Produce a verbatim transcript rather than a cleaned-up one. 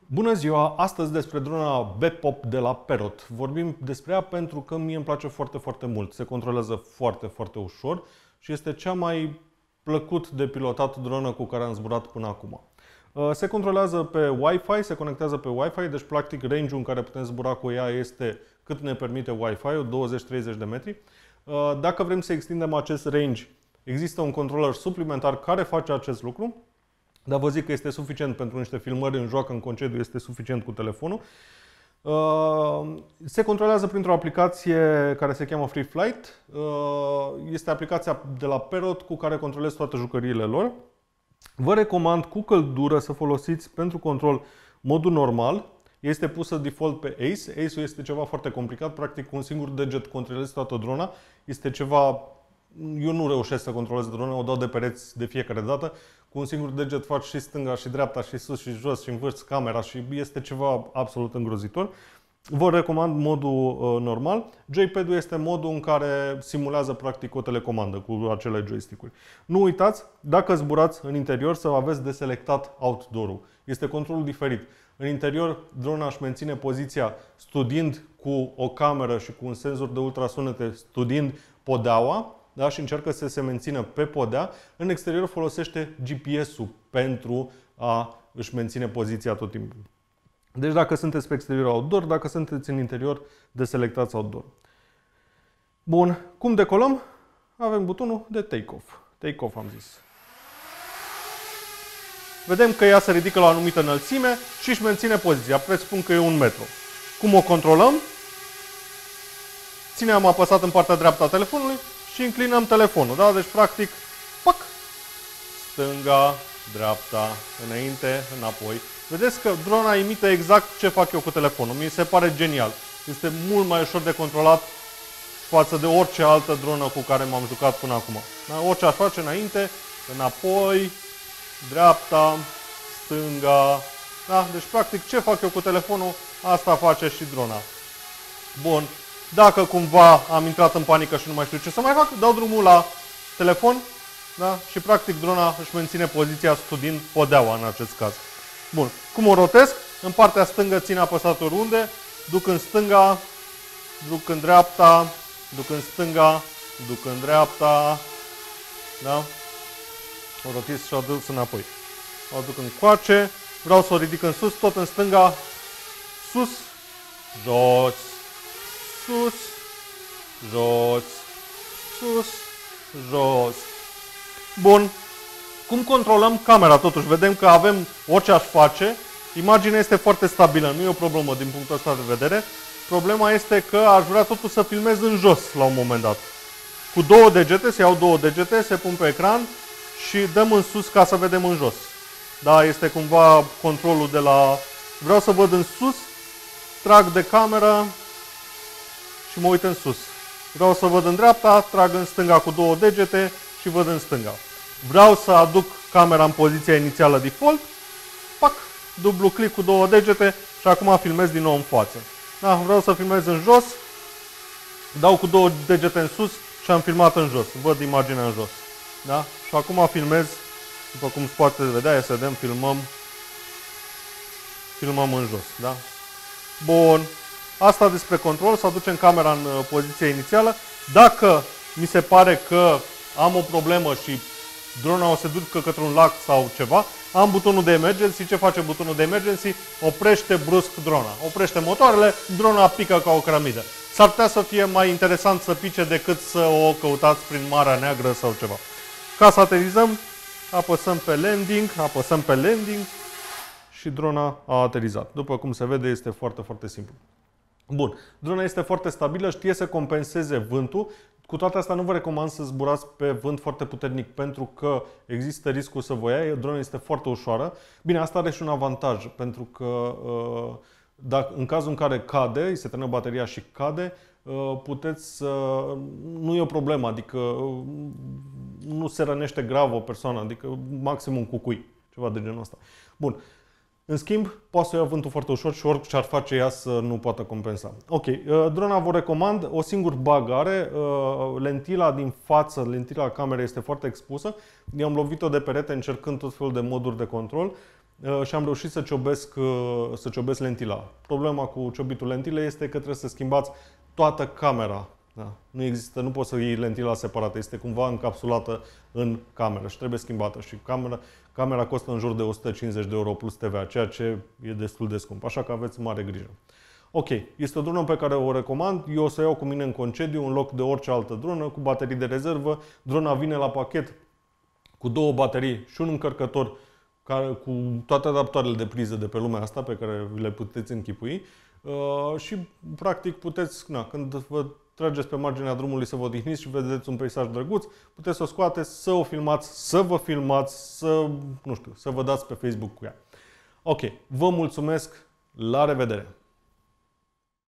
Bună ziua! Astăzi despre drona Bepop de la Perrot. Vorbim despre ea pentru că mie îmi place foarte, foarte mult. Se controlează foarte, foarte ușor și este cea mai plăcut de pilotat dronă cu care am zburat până acum. Se controlează pe Wi-Fi, se conectează pe Wi-Fi, deci practic range-ul în care putem zbura cu ea este cât ne permite Wi-Fi-ul, douăzeci treizeci de metri. Dacă vrem să extindem acest range, există un controller suplimentar care face acest lucru. Dar vă zic că este suficient pentru niște filmări în joacă, în concediu, este suficient cu telefonul. Se controlează printr-o aplicație care se cheamă Free Flight. Este aplicația de la Perrot cu care controlez toate jucăriile lor. Vă recomand cu căldură să folosiți pentru control modul normal. Este pusă default pe Ace. Ace-ul este ceva foarte complicat, practic cu un singur deget controlezi toată drona. Este ceva... Eu nu reușesc să controlez drona, o dau de pereți de fiecare dată. Cu un singur deget faci și stânga, și dreapta, și sus, și jos, și învârți camera și este ceva absolut îngrozitor. Vă recomand modul uh, normal. Joypad-ul este modul în care simulează practic o telecomandă cu acele joystick-uri. Nu uitați, dacă zburați în interior, să aveți deselectat outdoor-ul. Este controlul diferit. În interior, drona își menține poziția studiind cu o cameră și cu un senzor de ultrasunete, studiind podeaua, da? Și încearcă să se mențină pe podea. În exterior folosește G P S-ul pentru a își menține poziția tot timpul. Deci dacă sunteți pe exterior outdoor, dacă sunteți în interior, deselectați outdoor. Bun, cum decolăm? Avem butonul de take-off. Take-off am zis. Vedem că ea se ridică la o anumită înălțime și își menține poziția. Presupun că e un metru. Cum o controlăm? Ținem apăsat în partea dreaptă a telefonului și înclinăm telefonul, da? Deci, practic, pac, stânga, dreapta, înainte, înapoi. Vedeți că drona imită exact ce fac eu cu telefonul. Mi se pare genial. Este mult mai ușor de controlat față de orice altă dronă cu care m-am jucat până acum. Da? Orice aș face înainte, înapoi, dreapta, stânga. Da? Deci, practic, ce fac eu cu telefonul, asta face și drona. Bun. Dacă cumva am intrat în panică și nu mai știu ce să mai fac, dau drumul la telefon, da? Și practic drona își menține poziția studiind podeaua în acest caz. Bun. Cum o rotesc? În partea stângă țin apăsat oriunde, duc în stânga, duc în dreapta, duc în stânga, duc în dreapta, da? O rotez și o duc înapoi. O duc în coace, vreau să o ridic în sus, tot în stânga, sus, jos, sus, jos, sus, jos. Bun. Cum controlăm camera? Totuși, vedem că avem orice aș face. Imaginea este foarte stabilă, nu e o problemă din punctul ăsta de vedere. Problema este că aș vrea totul să filmez în jos la un moment dat. Cu două degete, se iau două degete, se pun pe ecran și dăm în sus ca să vedem în jos. Da, este cumva controlul de la... Vreau să văd în sus, trag de cameră și mă uit în sus. Vreau să văd în dreapta, trag în stânga cu două degete și văd în stânga. Vreau să aduc camera în poziția inițială default, pac, dublu click cu două degete și acum filmez din nou în față. Da, vreau să filmez în jos, dau cu două degete în sus și am filmat în jos. Văd imaginea în jos. Da? Și acum filmez, după cum se poate vedea, să vedem, filmăm, filmăm în jos. Da? Bun. Asta despre control, să aducem camera în poziția inițială. Dacă mi se pare că am o problemă și drona o să ducă către un lac sau ceva, am butonul de emergency. Ce face butonul de emergency? Oprește brusc drona. Oprește motoarele, drona pică ca o cărămidă. S-ar putea să fie mai interesant să pice decât să o căutați prin Marea Neagră sau ceva. Ca să aterizăm, apăsăm pe landing, apăsăm pe landing și drona a aterizat. După cum se vede, este foarte, foarte simplu. Bun, drona este foarte stabilă, știe să compenseze vântul. Cu toate astea nu vă recomand să zburați pe vânt foarte puternic pentru că există riscul să vă ia. Drona este foarte ușoară. Bine, asta are și un avantaj pentru că dacă, în cazul în care cade, îi se termină bateria și cade, puteți să... nu e o problemă, adică nu se rănește grav o persoană, adică maxim un cucui, ceva de genul ăsta. Bun. În schimb, poate să ia vântul foarte ușor și orice ar face ea să nu poată compensa. Ok, drona vă recomand, o singur bug are, lentila din față, lentila camerei este foarte expusă. Eu am lovit-o de perete încercând tot felul de moduri de control. și am reușit să ciobesc, să ciobesc lentila. Problema cu ciobitul lentilei este că trebuie să schimbați toată camera. Da. Nu există, nu poți să iei lentila separată, este cumva încapsulată în cameră și trebuie schimbată. Și camera, camera costă în jur de o sută cincizeci de euro plus T V A, ceea ce e destul de scump, așa că aveți mare grijă. Ok, este o dronă pe care o recomand, eu o să iau cu mine în concediu în loc de orice altă dronă, cu baterii de rezervă. Drona vine la pachet cu două baterii și un încărcător care, cu toate adaptoarele de priză de pe lumea asta pe care le puteți închipui. Uh, și practic puteți, na, când vă trageți pe marginea drumului să vă odihniți și vedeți un peisaj drăguț, puteți să o scoateți, să o filmați, să vă filmați, să, nu știu, să vă dați pe Facebook cu ea. Ok, vă mulțumesc, la revedere!